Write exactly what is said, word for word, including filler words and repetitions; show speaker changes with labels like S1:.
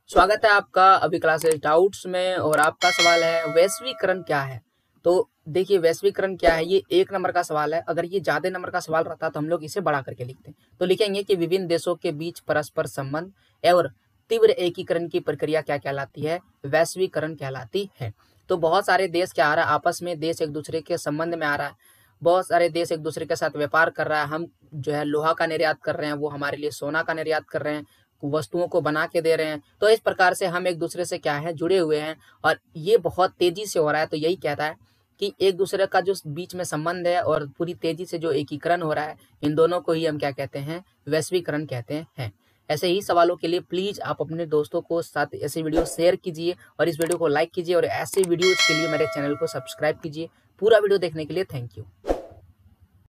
S1: स्वागत है आपका अभी क्लासेस डाउट्स में। और आपका सवाल है वैश्वीकरण क्या है। तो देखिए वैश्वीकरण क्या है, ये एक नंबर का सवाल है। अगर ये ज्यादा नंबर का सवाल रहता तो हम लोग इसे बड़ा करके लिखते। तो लिखेंगे कि विभिन्न देशों के बीच परस्पर संबंध और तीव्र एकीकरण की प्रक्रिया क्या कहलाती है, वैश्वीकरण कहलाती है। तो बहुत सारे देश क्या आ रहा है, आपस में देश एक दूसरे के संबंध में आ रहा है। बहुत सारे देश एक दूसरे के साथ व्यापार कर रहा है। हम जो है लोहा का निर्यात कर रहे हैं, वो हमारे लिए सोना का निर्यात कर रहे हैं, वस्तुओं को बना के दे रहे हैं। तो इस प्रकार से हम एक दूसरे से क्या है जुड़े हुए हैं और ये बहुत तेजी से हो रहा है। तो यही कहता है कि एक दूसरे का जो बीच में संबंध है और पूरी तेजी से जो एकीकरण हो रहा है, इन दोनों को ही हम क्या कहते हैं, वैश्वीकरण कहते हैं। ऐसे ही सवालों के लिए प्लीज आप अपने दोस्तों को साथ ऐसे वीडियो शेयर कीजिए और इस वीडियो को लाइक कीजिए और ऐसे वीडियोज के लिए मेरे चैनल को सब्सक्राइब कीजिए। पूरा वीडियो देखने के लिए थैंक यू।